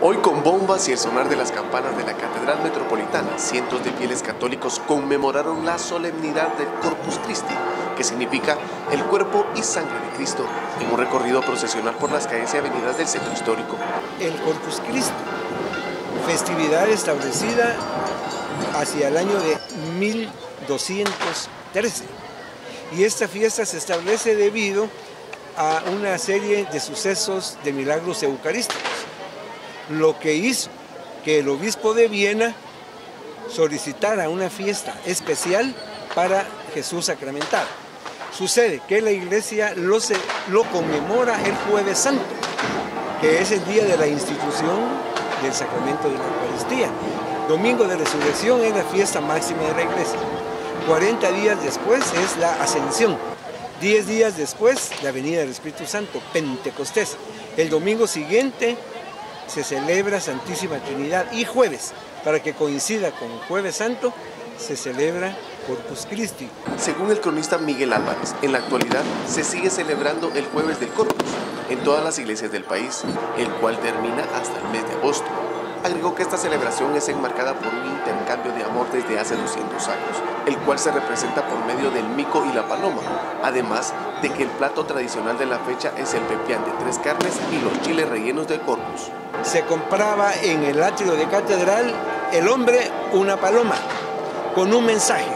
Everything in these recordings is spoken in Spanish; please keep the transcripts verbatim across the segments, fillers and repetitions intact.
Hoy, con bombas y el sonar de las campanas de la Catedral Metropolitana, cientos de fieles católicos conmemoraron la solemnidad del Corpus Christi, que significa el cuerpo y sangre de Cristo, en un recorrido procesional por las calles y avenidas del centro histórico. El Corpus Christi, festividad establecida hacia el año de mil doscientos trece. Y esta fiesta se establece debido a una serie de sucesos de milagros eucarísticos, lo que hizo que el obispo de Viena solicitara una fiesta especial para Jesús sacramentado. Sucede que la iglesia lo, se, lo conmemora el Jueves Santo, que es el día de la institución del sacramento de la Eucaristía. Domingo de Resurrección es la fiesta máxima de la iglesia. cuarenta días después es la Ascensión. diez días después, la venida del Espíritu Santo, Pentecostés. El domingo siguiente se celebra Santísima Trinidad y jueves, para que coincida con Jueves Santo, se celebra Corpus Christi. Según el cronista Miguel Álvarez, en la actualidad se sigue celebrando el Jueves del Corpus en todas las iglesias del país, el cual termina hasta el mes de agosto. Agregó que esta celebración es enmarcada por un intercambio de amor desde hace doscientos años, el cual se representa por medio del mico y la paloma, además de que el plato tradicional de la fecha es el pepián de tres carnes y los chiles rellenos del Corpus. Se compraba en el atrio de catedral el hombre una paloma con un mensaje.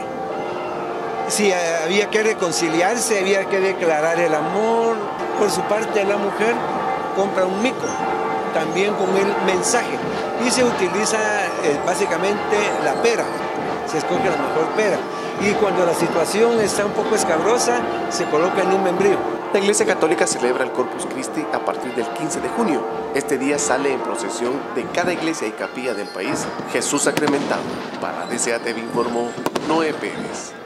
Si había que reconciliarse, había que declarar el amor. Por su parte, la mujer compra un mico, también con el mensaje, y se utiliza eh, básicamente la pera, se escoge la mejor pera, y cuando la situación está un poco escabrosa, se coloca en un membrillo. La Iglesia Católica celebra el Corpus Christi a partir del quince de junio. Este día sale en procesión de cada iglesia y capilla del país Jesús sacramentado. Para D C A T V informó Noé Pérez.